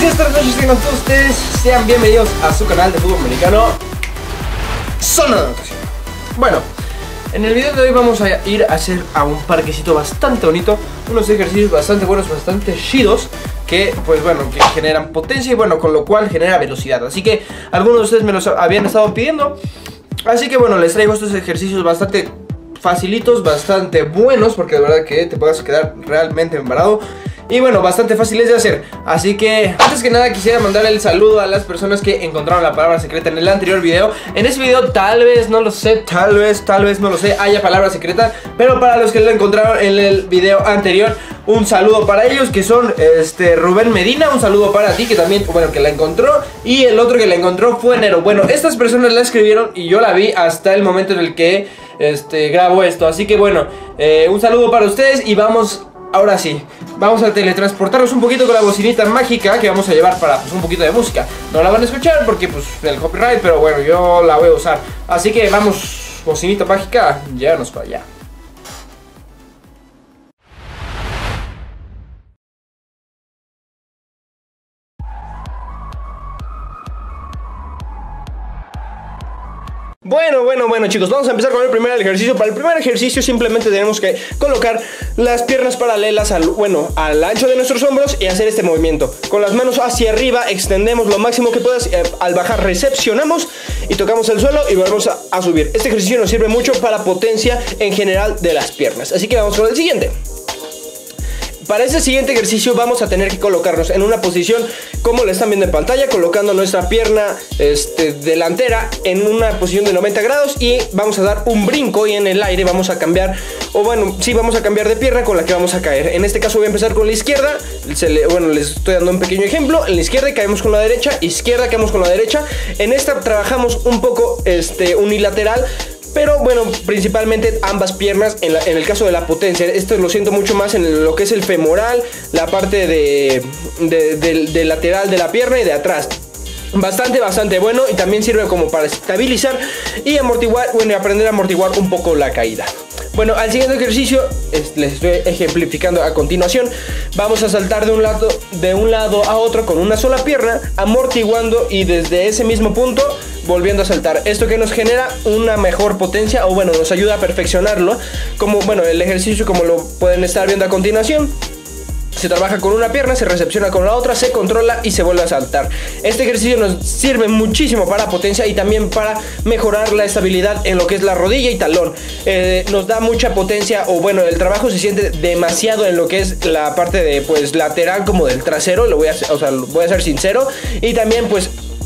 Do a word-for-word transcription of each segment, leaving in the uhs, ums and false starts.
días, tardes, noches, tengan todos ustedes. Sean bienvenidos a su canal de fútbol americano Zona de Anotación. Bueno, en el video de hoy vamos a ir a hacer a un parquecito bastante bonito, unos ejercicios bastante buenos, bastante chidos, que pues bueno, que generan potencia y bueno, con lo cual genera velocidad. Así que algunos de ustedes me los habían estado pidiendo. Así que bueno, les traigo estos ejercicios bastante facilitos, bastante buenos, porque de verdad que te puedes quedar realmente embarado. Y bueno, bastante fáciles de hacer. Así que antes que nada quisiera mandar el saludo a las personas que encontraron la palabra secreta en el anterior video. En este video tal vez, no lo sé, tal vez, tal vez, no lo sé, haya palabra secreta. Pero para los que la encontraron en el video anterior, un saludo para ellos, que son este Rubén Medina. Un saludo para ti, que también, bueno, que la encontró. Y el otro que la encontró fue Nero. Bueno, estas personas la escribieron y yo la vi hasta el momento en el que este, grabo esto. Así que bueno, eh, un saludo para ustedes y vamos... Ahora sí, vamos a teletransportarnos un poquito con la bocinita mágica que vamos a llevar para pues, un poquito de música. No la van a escuchar porque pues el copyright, pero bueno, yo la voy a usar. Así que vamos, bocinita mágica, llévanos para allá. Bueno, bueno, bueno chicos, vamos a empezar con el primer ejercicio. Para el primer ejercicio simplemente tenemos que colocar las piernas paralelas al, bueno, al ancho de nuestros hombros y hacer este movimiento. Con las manos hacia arriba extendemos lo máximo que puedas, eh, al bajar recepcionamos y tocamos el suelo y volvemos a, a subir. Este ejercicio nos sirve mucho para potencia en general de las piernas. Así que vamos con el siguiente. Para este siguiente ejercicio vamos a tener que colocarnos en una posición como lo están viendo en pantalla, colocando nuestra pierna este, delantera en una posición de noventa grados y vamos a dar un brinco y en el aire vamos a cambiar, o bueno, sí vamos a cambiar de pierna con la que vamos a caer. En este caso voy a empezar con la izquierda, se le, bueno, les estoy dando un pequeño ejemplo. En la izquierda caemos con la derecha, izquierda caemos con la derecha. En esta trabajamos un poco este, unilateral, pero bueno, principalmente ambas piernas en, la, en el caso de la potencia. Esto lo siento mucho más en lo que es el femoral, la parte de, de, de, de lateral de la pierna y de atrás. Bastante, bastante bueno y también sirve como para estabilizar y amortiguar, bueno, y aprender a amortiguar un poco la caída. Bueno, al siguiente ejercicio es, les estoy ejemplificando a continuación. Vamos a saltar de un lado, de un lado a otro con una sola pierna, amortiguando y desde ese mismo punto volviendo a saltar. Esto que nos genera una mejor potencia, o bueno, nos ayuda a perfeccionarlo. Como, bueno, el ejercicio como lo pueden estar viendo a continuación. Se trabaja con una pierna, se recepciona con la otra, se controla y se vuelve a saltar. Este ejercicio nos sirve muchísimo para potencia y también para mejorar la estabilidad en lo que es la rodilla y talón. Eh, nos da mucha potencia, o bueno, el trabajo se siente demasiado en lo que es la parte de pues lateral como del trasero. Lo voy a, o sea, voy a ser sincero. Y también pues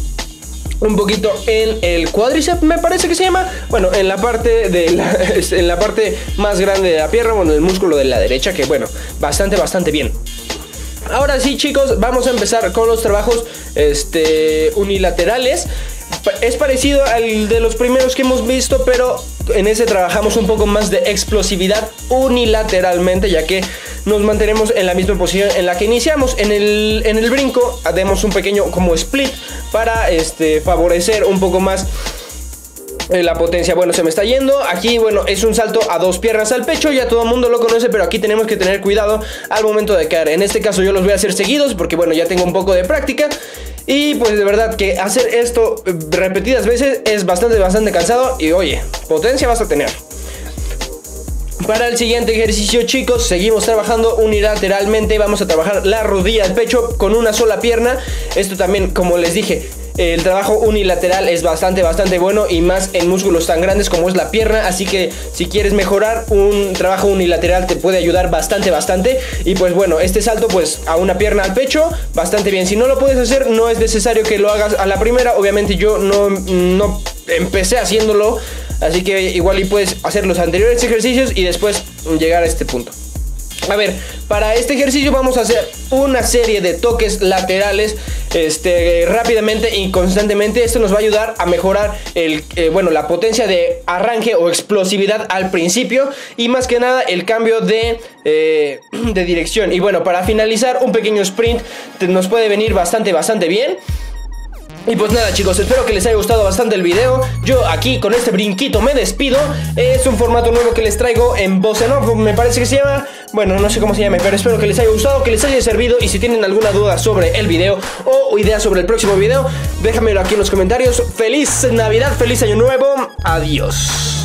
un poquito en el cuádriceps, me parece que se llama. Bueno, en la parte de la, en la parte más grande de la pierna, bueno, el músculo de la derecha, que bueno, bastante, bastante bien. Ahora sí, chicos, vamos a empezar con los trabajos este, unilaterales. Es parecido al de los primeros que hemos visto, pero en ese trabajamos un poco más de explosividad unilateralmente, ya que nos mantenemos en la misma posición en la que iniciamos. En el, en el brinco hacemos un pequeño como split para este, favorecer un poco más eh, la potencia. Bueno, se me está yendo. Aquí, bueno, es un salto a dos piernas al pecho. Ya todo el mundo lo conoce, pero aquí tenemos que tener cuidado al momento de caer. En este caso yo los voy a hacer seguidos porque, bueno, ya tengo un poco de práctica. Y pues de verdad que hacer esto repetidas veces es bastante, bastante cansado. Y oye, potencia vas a tener. Para el siguiente ejercicio, chicos, seguimos trabajando unilateralmente. Vamos a trabajar la rodilla al pecho con una sola pierna. Esto también, como les dije, el trabajo unilateral es bastante, bastante bueno, y más en músculos tan grandes como es la pierna. Así que si quieres mejorar, un trabajo unilateral te puede ayudar bastante, bastante. Y pues bueno, este salto pues a una pierna al pecho, bastante bien. Si no lo puedes hacer, no es necesario que lo hagas a la primera. Obviamente yo no, no empecé haciéndolo, así que igual y puedes hacer los anteriores ejercicios y después llegar a este punto. A ver, para este ejercicio vamos a hacer una serie de toques laterales este, rápidamente y constantemente. Esto nos va a ayudar a mejorar el, eh, bueno, la potencia de arranque o explosividad al principio, y más que nada el cambio de, eh, de dirección. Y bueno, para finalizar, un pequeño sprint nos puede venir bastante, bastante bien. Y pues nada, chicos, espero que les haya gustado bastante el video. Yo aquí con este brinquito me despido. Es un formato nuevo que les traigo en voz en off, me parece que se llama. Bueno, no sé cómo se llame, pero espero que les haya gustado, que les haya servido. Y si tienen alguna duda sobre el video o idea sobre el próximo video, déjamelo aquí en los comentarios. Feliz Navidad, feliz Año Nuevo. Adiós.